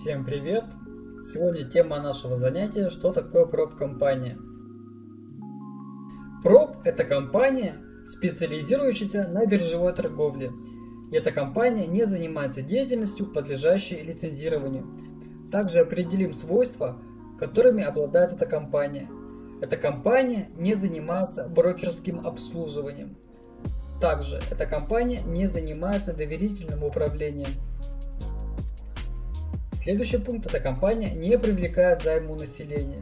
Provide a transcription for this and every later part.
Всем привет! Сегодня тема нашего занятия, что такое проб-компания. Проб – это компания, специализирующаяся на биржевой торговле. И эта компания не занимается деятельностью, подлежащей лицензированию. Также определим свойства, которыми обладает эта компания. Эта компания не занимается брокерским обслуживанием. Также эта компания не занимается доверительным управлением. Следующий пункт – эта компания не привлекает займы у населения.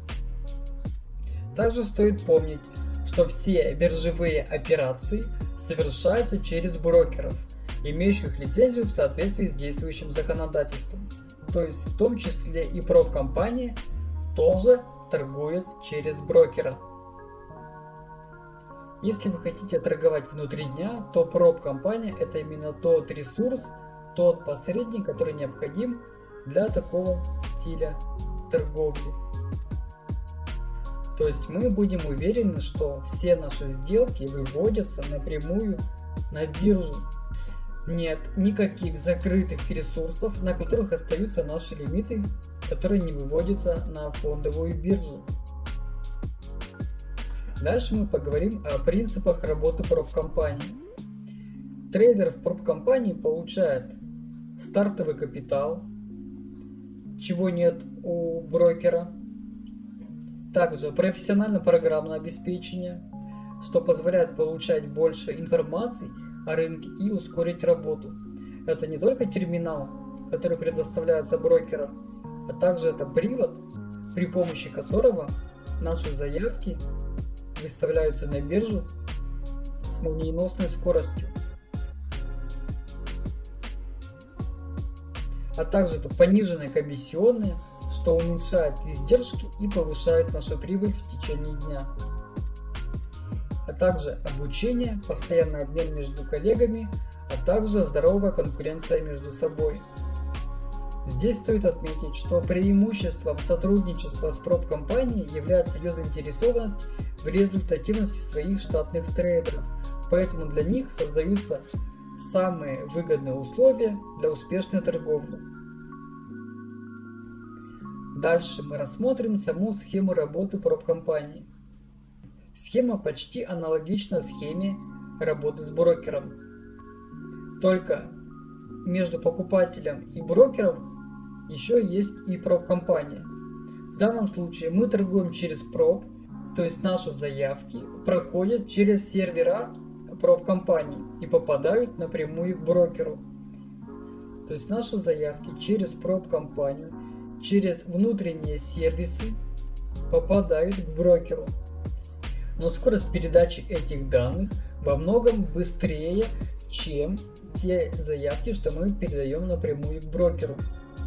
Также стоит помнить, что все биржевые операции совершаются через брокеров, имеющих лицензию в соответствии с действующим законодательством. То есть в том числе и проб-компания тоже торгует через брокера. Если вы хотите торговать внутри дня, то проб-компания – это именно тот ресурс, тот посредник, который необходим для такого стиля торговли. То есть мы будем уверены, что все наши сделки выводятся напрямую на биржу. Нет никаких закрытых ресурсов, на которых остаются наши лимиты, которые не выводятся на фондовую биржу. Дальше мы поговорим о принципах работы проб-компании. Трейдер в проб-компании получает стартовый капитал, чего нет у брокера. Также профессионально-программное обеспечение, что позволяет получать больше информации о рынке и ускорить работу. Это не только терминал, который предоставляется брокером, а также это привод, при помощи которого наши заявки выставляются на биржу с молниеносной скоростью. А также это пониженные комиссионные, что уменьшает издержки и повышает нашу прибыль в течение дня. А также обучение, постоянный обмен между коллегами, а также здоровая конкуренция между собой. Здесь стоит отметить, что преимуществом сотрудничества с проб-компанией является ее заинтересованность в результативности своих штатных трейдеров, поэтому для них создаются самые выгодные условия для успешной торговли. Дальше мы рассмотрим саму схему работы проб-компании. Схема почти аналогична схеме работы с брокером. Только между покупателем и брокером еще есть и проб-компания. В данном случае мы торгуем через проб, то есть наши заявки проходят через сервера проб-компании и попадают напрямую к брокеру. То есть наши заявки через проб-компанию, через внутренние сервисы попадают к брокеру. Но скорость передачи этих данных во многом быстрее, чем те заявки, что мы передаем напрямую к брокеру.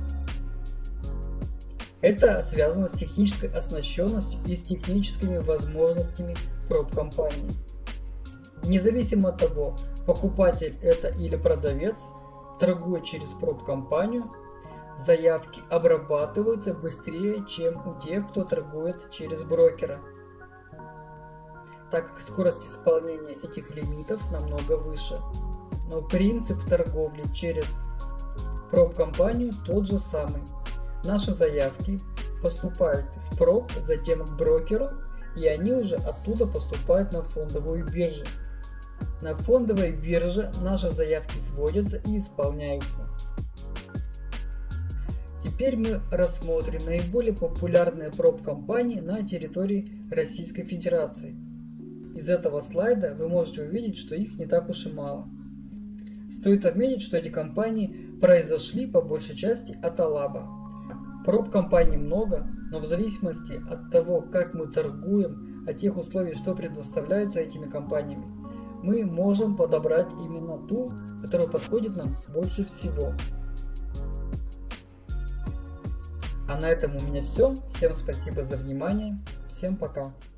Это связано с технической оснащенностью и с техническими возможностями проб-компании. Независимо от того, покупатель это или продавец, торгуя через проб-компанию, заявки обрабатываются быстрее, чем у тех, кто торгует через брокера, так как скорость исполнения этих лимитов намного выше. Но принцип торговли через проб-компанию тот же самый. Наши заявки поступают в проб, затем к брокеру, и они уже оттуда поступают на фондовую биржу. На фондовой бирже наши заявки сводятся и исполняются. Теперь мы рассмотрим наиболее популярные проб-компании на территории Российской Федерации. Из этого слайда вы можете увидеть, что их не так уж и мало. Стоит отметить, что эти компании произошли по большей части от Алаба. Проб-компаний много, но в зависимости от того, как мы торгуем, от тех условий, что предоставляются этими компаниями, мы можем подобрать именно ту, которая подходит нам больше всего. А на этом у меня все. Всем спасибо за внимание. Всем пока.